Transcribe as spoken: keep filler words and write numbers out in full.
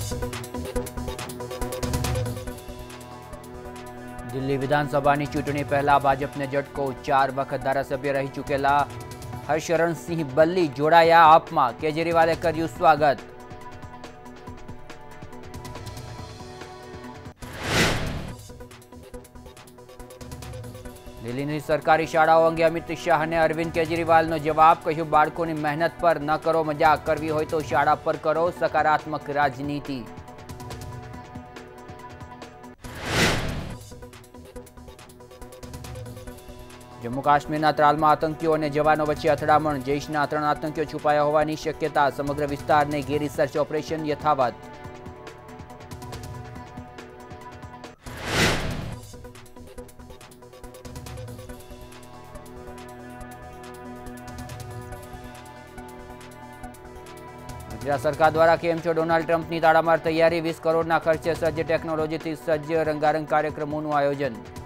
દિલ્હી વિધાનસભાની ચૂંટણી પહેલા ભાજપને ઝટકો ચાર વખત ધારાસભ્ય રહી ચૂકેલા હર્ષરણસિંહ બલ્લી જોડાયા આપમાં, કેજરીવાલે કર્યું સ્વાગત। દિલ્હીની સરકારી શાળાઓ અંગે અમિત શાહને અરવિંદ કેજરીવાલનો જવાબ, કહ્યું બાળકોની મહેનત પર ન કરો મજાક, કરવી હોય તો શાળા પર કરો સકારાત્મક રાજનીતિ। जम्मू काश्मीर ત્રાલમાં આતંકીઓ અને જવાનો વચ્ચે અથડામણ, જૈશના ત્રણ આતંકીઓ છુપાયા હોવાની શક્યતા, સમગ્ર વિસ્તારને ઘેરી સર્ચ ઓપરેશન યથાવત। ગુજરાત સરકાર દ્વારા કેમ છો ડોનાલ્ડ ટ્રમ્પની તાળામાર તૈયારી, વીસ કરોડના ખર્ચે સજ્જ ટેકનોલોજીથી સજ્જ રંગારંગ કાર્યક્રમોનું આયોજન।